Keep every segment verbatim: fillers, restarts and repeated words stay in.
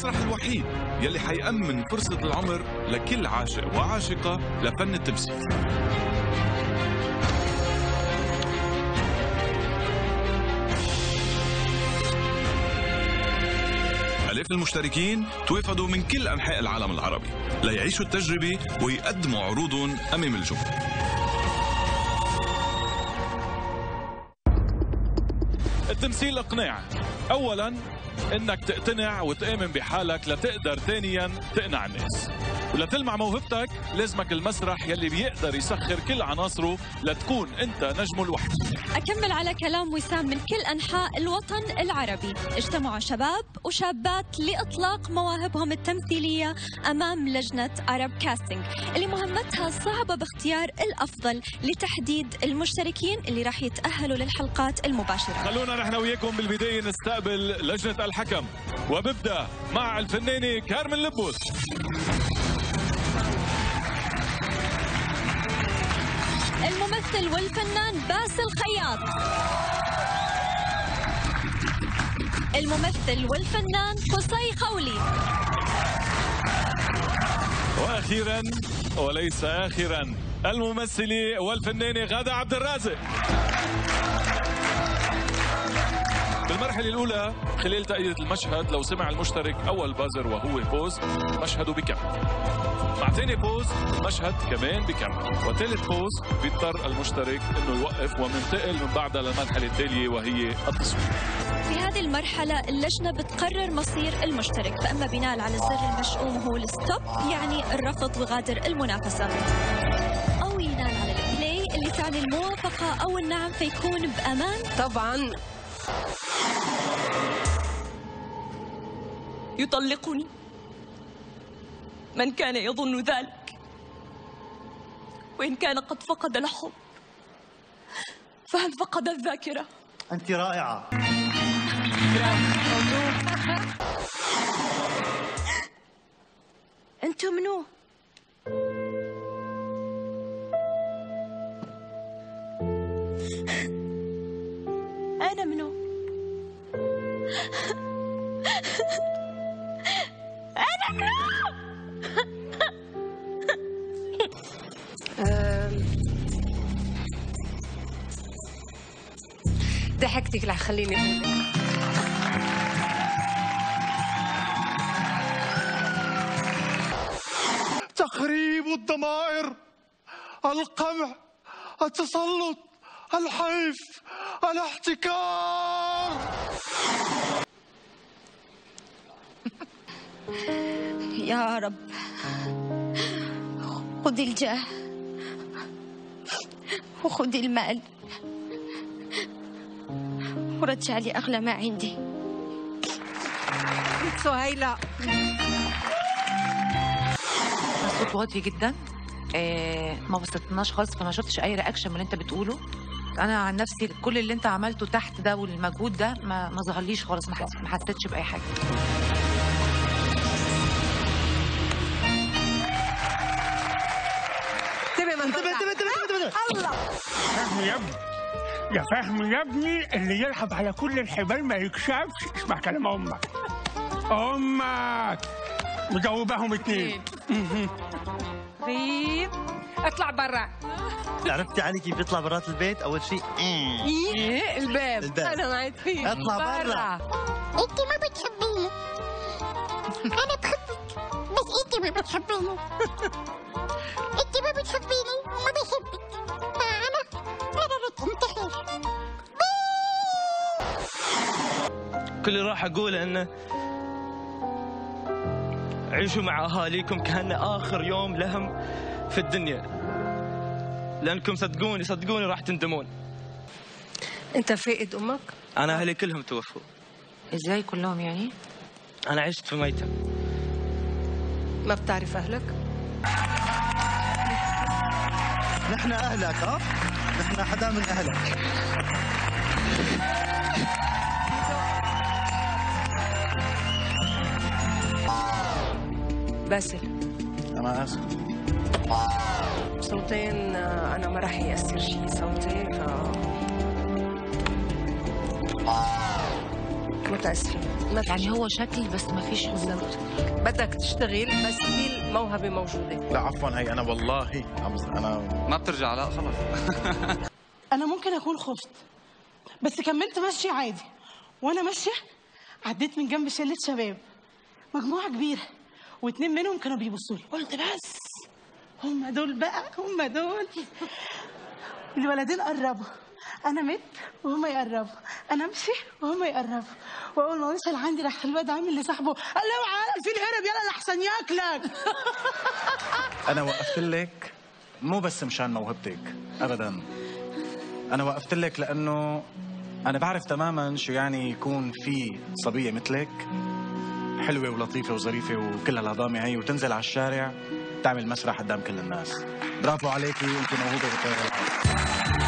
المسرح الوحيد يلي حيأمن فرصة العمر لكل عاشق وعاشقة لفن التمثيل. آلاف المشتركين توافدوا من كل أنحاء العالم العربي ليعيشوا التجربة ويقدموا عروضهم أمام الجمهور. التمثيل إقناع، أولاً إنك تقتنع وتآمن بحالك لتقدر ثانياً تقنع الناس، ولتلمع موهبتك لازمك المسرح يلي بيقدر يسخر كل عناصره لتكون أنت نجمه الوحيد. أكمل على كلام وسام، من كل أنحاء الوطن العربي اجتمعوا شباب وشابات لإطلاق مواهبهم التمثيلية أمام لجنة عرب كاستنج اللي مهمتها صعبة باختيار الأفضل لتحديد المشتركين اللي راح يتأهلوا للحلقات المباشرة. خلونا نحن وياكم بالبداية نستقبل لجنة الحكم، وببدأ مع الفنانة كارمن لبوس. الممثل والفنان باسل خياط. الممثل والفنان قصي خولي. وأخيرا وليس آخرا الممثلة والفنانة غادة عبد الرازق. بالمرحلة الأولى خلال تأييد المشهد لو سمع المشترك أول بازر وهو بوز مشهده بكمل، مع ثاني بوز المشهد كمان بكمل، وثالث بوز بيضطر المشترك انه يوقف ومنتقل من بعدها للمرحلة التالية وهي التصوير. في هذه المرحلة اللجنة بتقرر مصير المشترك، فأما بناء على الزر المشؤوم هو الستوب يعني الرفض وغادر المنافسة، أو ينال على البلاي اللي تعني الموافقة أو النعم فيكون بأمان. طبعا يطلقني من كان يظن ذلك، وإن كان قد فقد الحب فهل فقد الذاكرة؟ أنت رائعة. أنتم منو؟ أنا منو؟ أنا منو؟ ضحكتك رح خليني تخريب الضمائر، القمع، التسلط، الحيف، الاحتكار. يا رب خذ الجاه وخذ المال ورجع لي أغلى ما عندي. سهيلة الصوت واطي جدا، آه ما وصلتناش خالص، فما شفتش اي رياكشن من اللي انت بتقوله. انا عن نفسي كل اللي انت عملته تحت ده والمجهود ده ما ما ظهرليش خالص، ما حس- ما حسيتش باي حاجه. تبي من انتبه انتبه انتبه انتبه. الله. فهمي يا ابني، يا فهمي يا ابني، اللي يلعب على كل الحبال ما يكسبش. اسمع كلام امك. امك مجاوبهم اتنين. غيب اطلع برا. عرفتي علي كيف يطلع برات البيت؟ أول شيء ايه الباب. الباب. انا معك فيه. اطلع برا. انت ما بتحبيني. انا بحبك بس انت ما بتحبيني. انت ما بتحبيني وما بحبك، فانا قررت انتحر. كل اللي راح اقوله انه عيشوا مع اهاليكم كأنه اخر يوم لهم في الدنيا، لانكم صدقوني صدقوني راح تندمون. انت فائد امك؟ انا اهلي كلهم توفوا. ازاي كلهم يعني؟ انا عشت في ميتم. ما بتعرف اهلك؟ نحن أهلك. ها؟ نحن حدا من أهلك. باسل أنا آسف. صوتين آه، انا ما راح يأثر شيء صوتي، ف متاسفه ما في يعني شيء. هو شكل بس ما فيش بالظبط. بدك تشتغل بس في الموهبه موجوده. لا عفوا، هي انا والله عم- انا ما بترجع لا خلص. انا ممكن اكون خفت بس كملت ماشي عادي. وانا ماشيه عديت من جنب شله شباب مجموعه كبيره واتنين منهم كانوا بيبصوا لي. قلت بس هم دول بقى، هم دول. الولدين قربوا، انا مت وهم يقربوا، انا امشي وهم يقربوا، واول ما وصل عندي راح الواد عامل لصاحبه قال له اوعى الفيل هرب يلا لحسن ياكلك. انا وقفت لك مو بس مشان موهبتك ابدا، انا وقفت لك لانه انا بعرف تماما شو يعني يكون في صبيه مثلك حلوه ولطيفه وظريفه وكل هالهضامه هي وتنزل على الشارع تعمل مسرح قدام كل الناس. برافو عليكي، انت موهوبه بالطير العالي.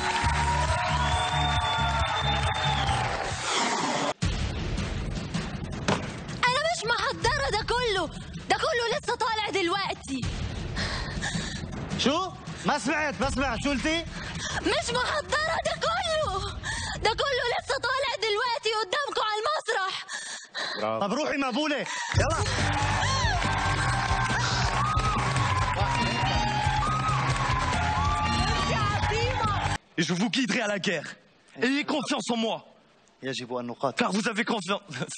أنا مش محضرة ده كله، ده كله لسه طالع دلوقتي. شو؟ ما سمعت ما سمعت شو قلتي؟ مش محضرة ده كله، ده كله لسه طالع دلوقتي قدامكم على المسرح. طب روحي مقبوله يلا. Et je vous guiderai à la guerre. Ayez confiance en moi. يجب ان نقاتل. Car vous avez confiance.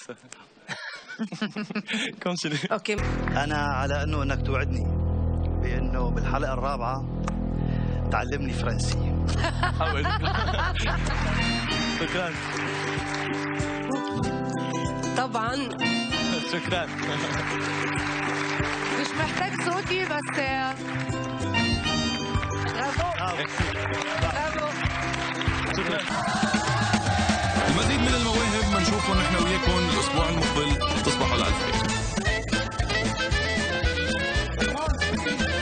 Continue. اوكي انا على انه انك توعدني بانه بالحلقه الرابعه تعلمني فرنسي. Ah ouais. شكرا. طبعا شكرا. مش محتاج صوتي بس. شكرا. المزيد من المواهب بنشوفهم نحن وياكم الاسبوع المقبل. تصبحوا على الف خير.